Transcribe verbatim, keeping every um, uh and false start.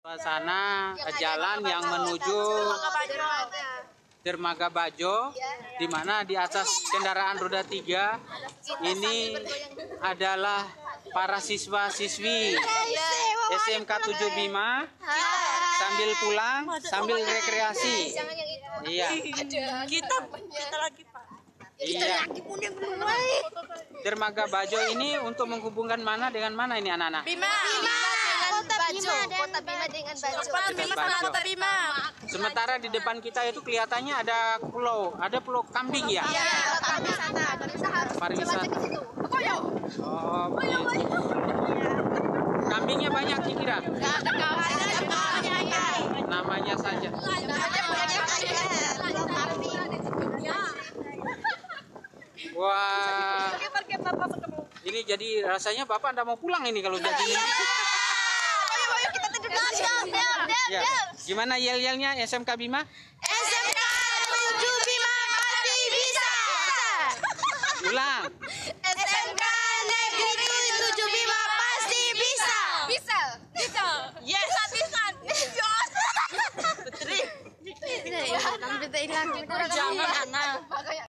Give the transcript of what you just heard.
Suasana jalan yang menuju Dermaga Bajo, di mana di atas kendaraan roda tiga ini adalah para siswa-siswi S M K tujuh Bima sambil pulang, sambil rekreasi. Iya. Kita kita lagi, Pak. Iya. Dermaga Bajo ini untuk menghubungkan mana dengan mana ini anak-anak? Bima. Kota Bima dan Kota Bima dengan Bajo. Bima sama Kota Bima. Sementara di depan kita itu kelihatannya ada pulau, ada pulau kambing ya? Iya, pariwisata. Pariwisata. Oh, begitu. Kambingnya banyak kira-kira? Namanya saja. Wah, ini jadi rasanya Bapak anda mau pulang ini kalau jadi ini. Ya, gimana yel-yelnya S M K Bima? S M K tujuh Bima pasti bisa. Ulang. S M K Negeri tujuh Bima pasti bisa. Bisa. Bisa. Yes. Bisa. Putri. Jangan anak.